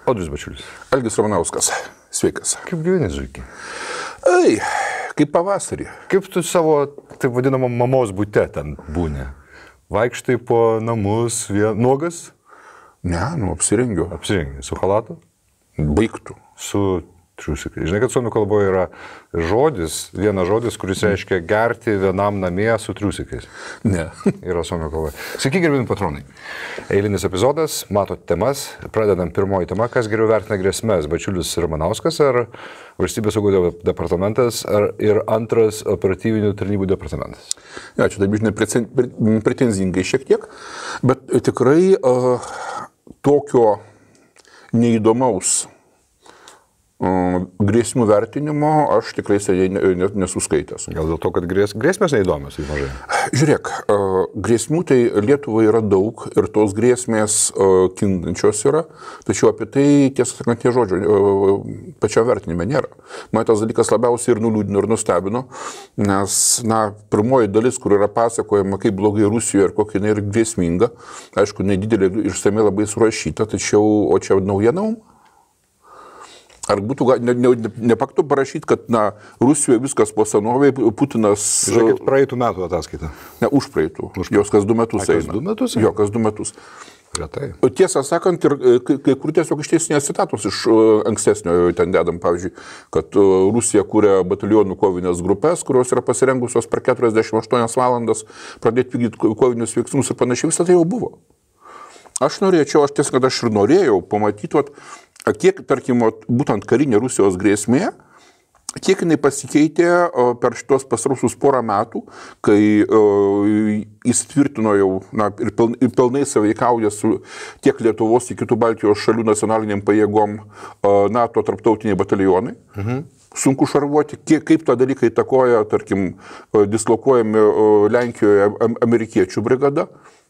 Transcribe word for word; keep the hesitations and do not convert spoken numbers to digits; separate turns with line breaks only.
Audrius Bačiulis.
Algis Ramanauskas. Sveikas.
Kaip gyveni, Zuiki?
Ei, kaip pavasarį.
Kaip tu savo, taip vadinamą, mamos bute ten būni? Vaikštai po namus, vien... nuogas?
Ne, nu apsirengiu.
Apsirengi. Su halatu?
Baigtų.
Su triusikai. Žinai, kad suomių kalboje yra žodis, vienas žodis, kuris reiškia gerti vienam namie su triusikais.
Ne.
Yra suomių kalboje. Sveiki, gerbimi patronai. Eilinis epizodas, matot temas. Pradedam pirmoji tema, kas geriau vertina grėsmės, Bačiulis ir Ramanauskas ar Valstybės saugumo departamentas ar ir antras operatyvinių tarnybų departamentas.
Ja, čia taip, žinai, pretenzingai šiek tiek, bet tikrai uh, tokio neįdomaus grėsmių vertinimo aš tikrai seniai nesuskaitęs.
Gal dėl to, kad grės, grėsmės neįdomios, tai mažai?
Žiūrėk, grėsmių tai Lietuvoje yra daug ir tos grėsmės kintančios yra, tačiau apie tai, tiesą sakant, tie žodžio pačio vertinime nėra. Man tas dalykas labiausiai ir nuliūdino ir nustebino, nes, na, pirmoji dalis, kur yra pasakojama, kaip blogai Rusijoje ir kokia jinai yra grėsminga, aišku, nedidelė ir išsamiai labai surašyta, tačiau, o čia naujiena? Ar būtų, ne, ne, nepaktų parašyti, kad, na, Rusijoje viskas po senovėje, Putinas...
Žiūrėkit, praeitų metų ataskaita.
Ne, už praeitų. Už praeitų. Jos kas du metus eina.
Kas du metus?
Jo, kas du metus.
Retai.
Tiesą sakant, ir kai kur tiesiog išteisinės citatos iš ankstesnio ten dedam, pavyzdžiui, kad Rusija kūrė batalionų kovinės grupės, kurios yra pasirengusios per keturiasdešimt aštuonias valandas pradėti vykdyti kovinius veiksmus ir panašiai, visą tai jau buvo. Aš norėčiau, aš tiesą, kad aš ir norėjau pamatyti, kiek, tarkim, būtent karinė Rusijos grėsmė, kiek jinai pasikeitė per šitos pasarusius porą metų, kai įsitvirtino jau, na, ir pilnai sąveikauja su tiek Lietuvos, tiek kitų Baltijos šalių nacionaliniam pajėgom NATO tarptautiniai batalionai. Mhm. Sunku šarvuoti, kiek, kaip tą dalyką įtakoja, tarkim, dislokuojami Lenkijoje amerikiečių brigada.